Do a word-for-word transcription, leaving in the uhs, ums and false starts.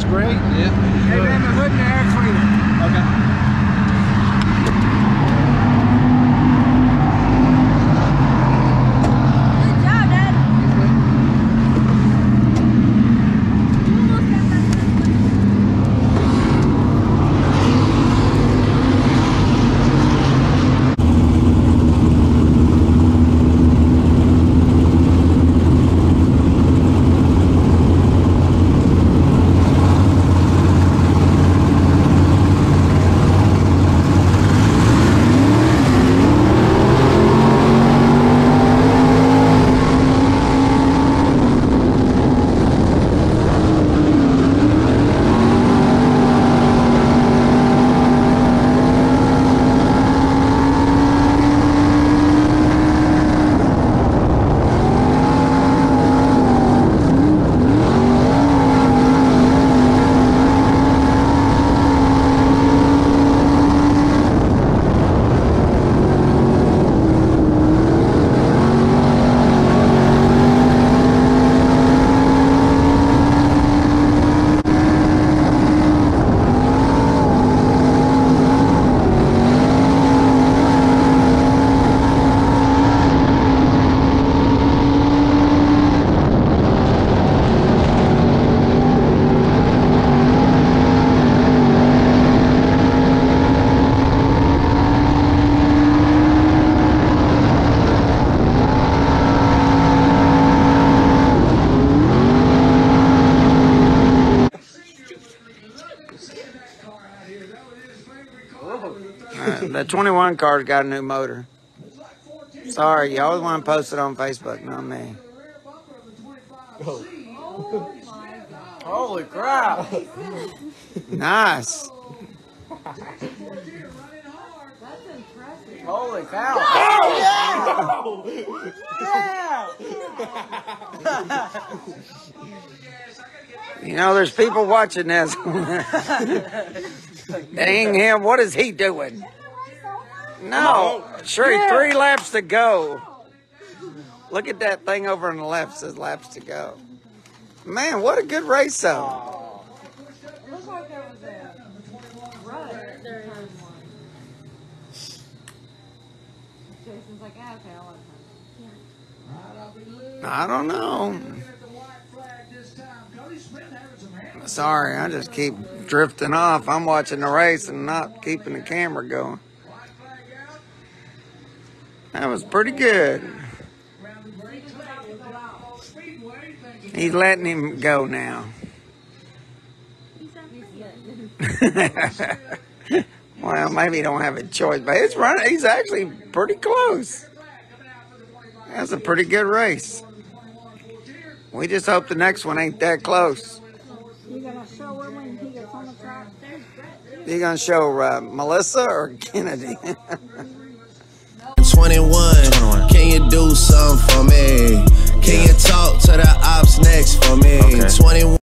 great. Yeah. Hey, man, the hood and the air cleaner. Okay. Uh, the twenty-one car's got a new motor. Sorry, you always want to post it on Facebook, not me. Oh. Holy crap. Nice. Holy cow. Oh, yeah. Yeah. You know, there's people watching this. Dang him, what is he doing? No, sure, Yeah. three laps to go. Look at that thing over on the left, says laps to go. Man, what a good race, though. It looked like there was a rut. There is one. Jason's like, ah, okay, I'll let him. I don't know. Sorry, I just keep drifting off. I'm watching the race and not keeping the camera going. That was pretty good. He's letting him go now. Well, maybe he don't have a choice, but it's running. He's actually pretty close. That's a pretty good race. We just hope the next one ain't that close. You gonna show him when he gets on the track? You gonna show uh, Melissa or Kennedy? twenty-one, can you do something for me? Can you talk to the ops next for me? Okay. twenty-one